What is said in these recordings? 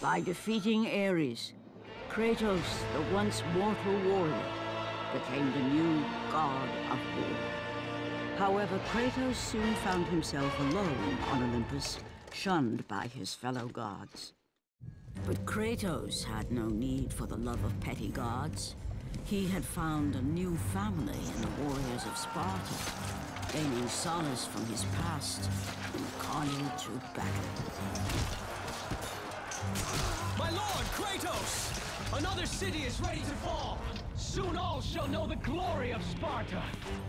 By defeating Ares, Kratos, the once mortal warrior, became the new god of war. However, Kratos soon found himself alone on Olympus, shunned by his fellow gods. But Kratos had no need for the love of petty gods. He had found a new family in the warriors of Sparta, gaining solace from his past in carnage of battle. My lord, Kratos! Another city is ready to fall! Soon all shall know the glory of Sparta!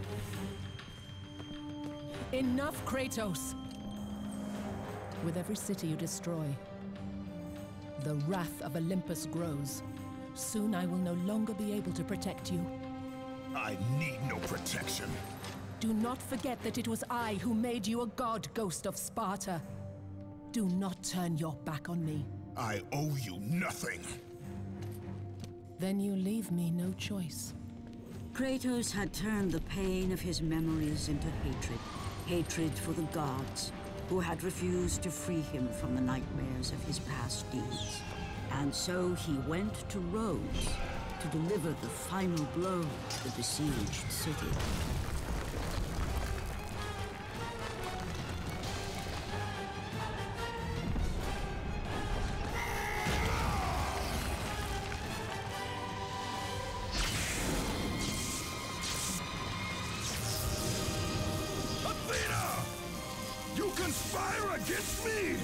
Enough, Kratos! With every city you destroy, the wrath of Olympus grows. Soon I will no longer be able to protect you. I need no protection. Do not forget that it was I who made you a god, Ghost of Sparta. Do not turn your back on me. I owe you nothing. Then you leave me no choice. Kratos had turned the pain of his memories into hatred. Hatred for the gods, who had refused to free him from the nightmares of his past deeds. And so he went to Rhodes to deliver the final blow to the besieged city. Athena! You conspire against me!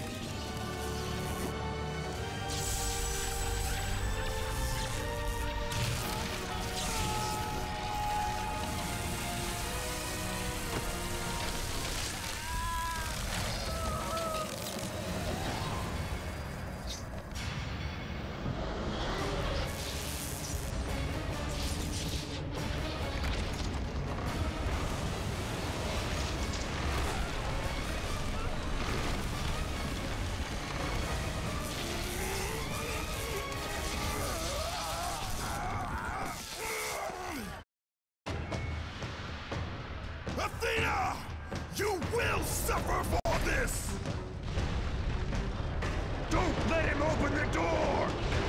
Athena! You will suffer for this! Don't let him open the door!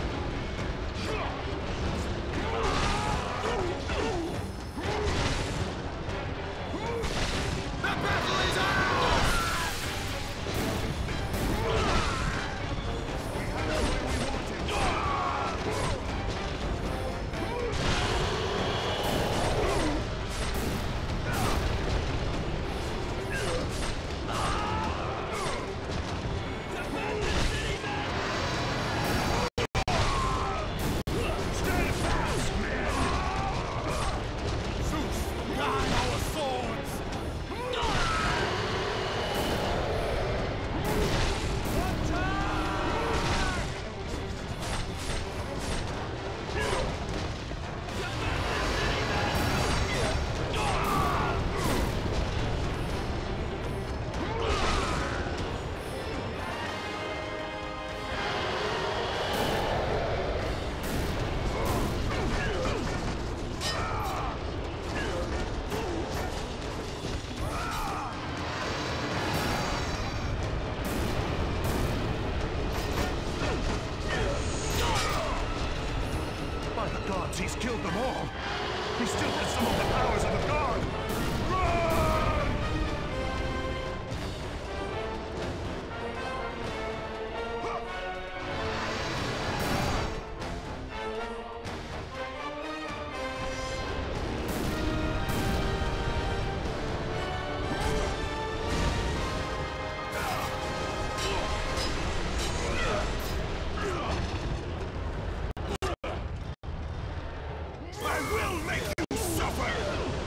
The battle is ours! He's killed them all. He still has some of the powers of a god. Run! I will make you suffer!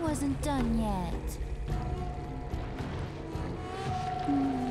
wasn't done yet.